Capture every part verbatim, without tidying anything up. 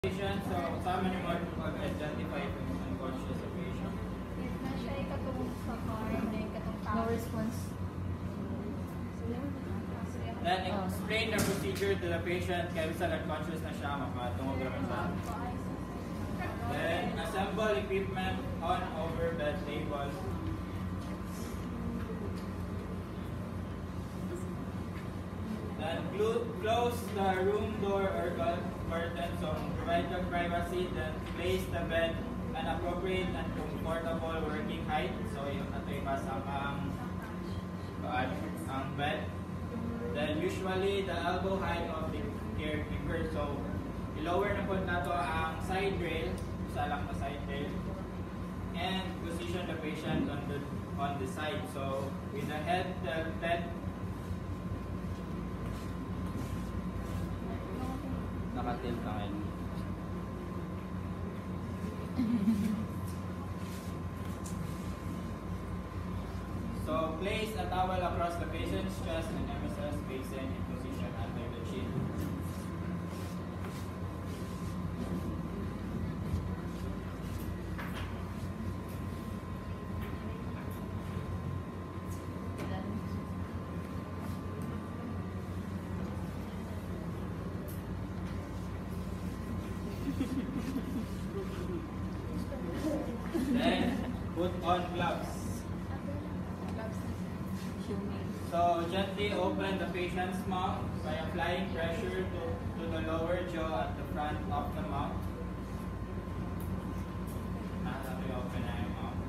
Patient, so sama niyo mo mag-identify kung unconscious sa patient. Yes, na siya ikatungong sa car, na ikatong tao. No response. Then explain the procedure to the patient kaya bisa unconscious na siya, makatungog naman sa. Then assemble equipment on over bed table. Then close the room door or curtain so provide the privacy. Then place the bed an appropriate and comfortable working height. So yung ato ipasang ang ang bed. Then usually the elbow height of the caregiver. So i-lower na po nato ang side rail, isa lang na side rail, and position the patient on the on the side. So with the head tilted. Nakatil ka ngayon. So place a towel across the patient's chest and M S S facing in position under the chin. Then put on gloves. So gently open the patient's mouth by applying pressure to, to the lower jaw at the front of the mouth. Open na yung mouth.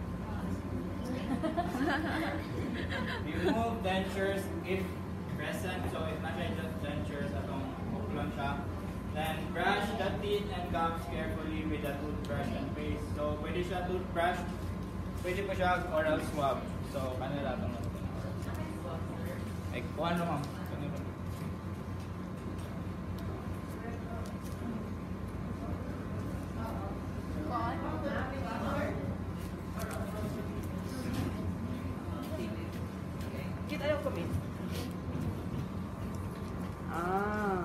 Remove dentures if present. So if not just dentures, atong uklon siya. Then brush the teeth and gums carefully with a toothbrush and paste. So pwede siya toothbrush, pwede pa siya oral swab. So kanila itong oral swab. Ay, kung ano ma'am? Kita yung comment. Ah.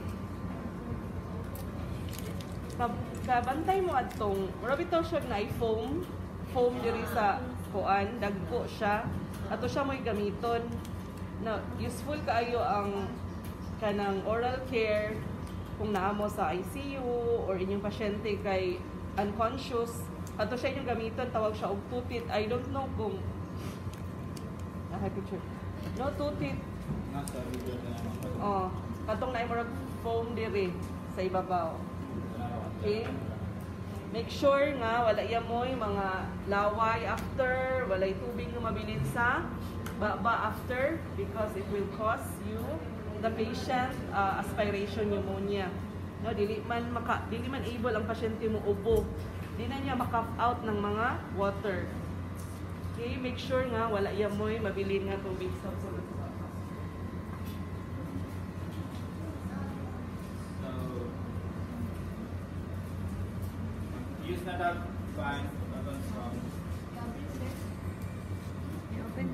Kabantay mo atong, marami ito siya na foam foam diri sa kuan, dagko siya. Ato siya mo'y gamiton. Na useful kaayo ang kanang oral care kung naamo sa I C U or inyong pasyente kay unconscious. Ato siya inyong gamiton, tawag siya og tutit. I don't know kung ah, picture. No tutit. Nasa video na naman. Oh, katong na imong foam diri sa ibabaw. Okay? Make sure nga wala yamoy mga laway after, walay tubig nga mabilin sa baba after because it will cause you the patient uh, aspiration pneumonia. No, dili man maka dili man able ang pasyente mo ubo. Di na niya maka out ng mga water. Okay, make sure nga wala yamoy mabilin nga tubig sa sulod. Use na tag fine button from I-open.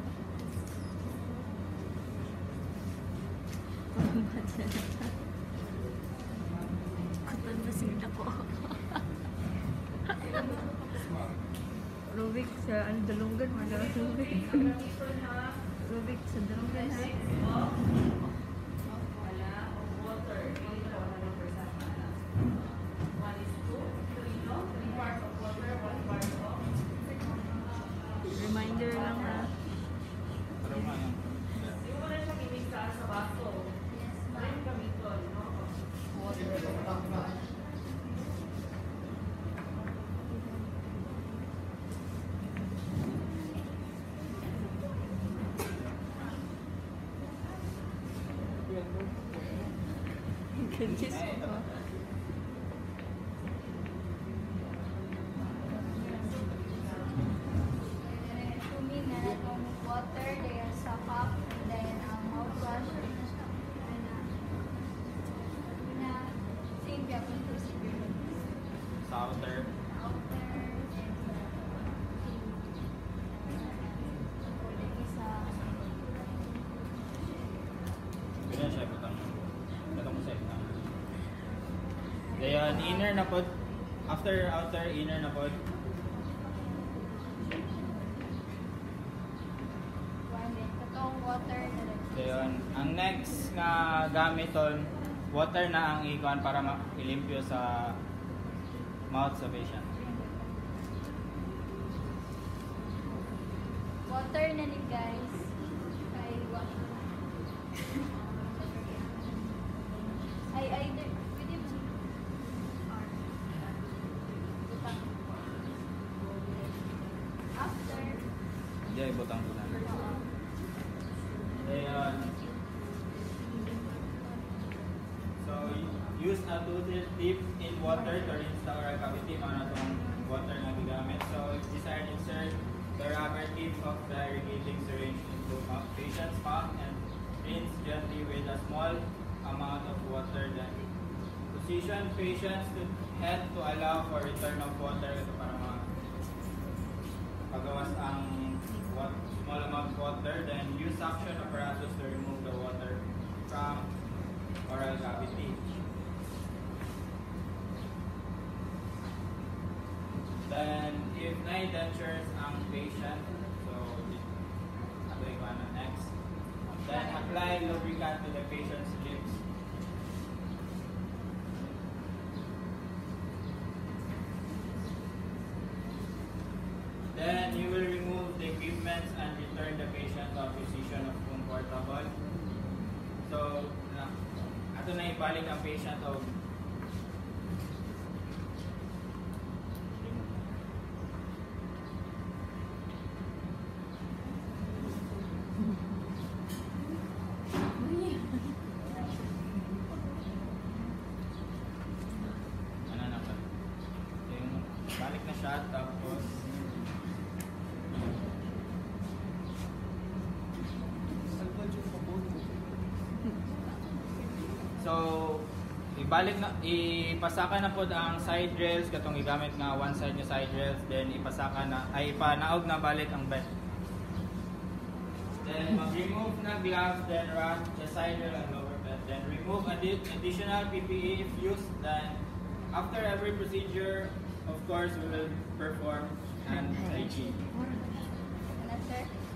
Kutan na sila po. Rubik sa ano, dalunggan mo daw Rubik. Rubik sa dalunggan ha. Reminder lang ha. aroma yan. Di mo na siya mimigsa sa baso. Ano yung gamiton, no? Water. Goodness po. Swimming na na itong water, then sa cup, then ang mouthwash, na same biya kung procedure. Souter. Ganyan siya butang. Ito mo sa ito. inner na pod. After outer, inner na pod. Katong water na lang. So yun. Ang next nga gamiton, water na ang ikuan para ma-ilimpyo sa mouth sa patient. Water na ni guys. Ay, wash. Ay, ay, there. Pwede mo. Or. Butang. After. Hindi, ibutang ko na. Oo. Ayun. So, use a toothpick dip in water to rinse the oral cavity. Mga itong water na gigamit. So, if desired, insert the rubber tip of the irrigating syringe into the patient's mouth and rinse gently with a small amount of water. Then, position patient's head to allow for return of water. Ito para mga pagawas ang what, small amount of water. Then, use suction apparatus to remove the water from oral cavity. Then, if nine dentures ang patient, so, apply ko na next. Then, apply lubricant to the patient's lips. Then, you will remove the equipment and return the patient to a position of comfortable. So, na, ato na ibalik ang patient o ano na ba? Yung balik na siya tapos so ibalik na ipasaka na pod ang side rails katong igamit nga one side nga side rails, then ipasaka na ay ipanaog na balik ang bed. Then mag-remove na glove, then wrap the side rail and lower bed. Then remove addi additional P P E if used. Then after every procedure, of course, we will perform hand hygiene. Ano, sir?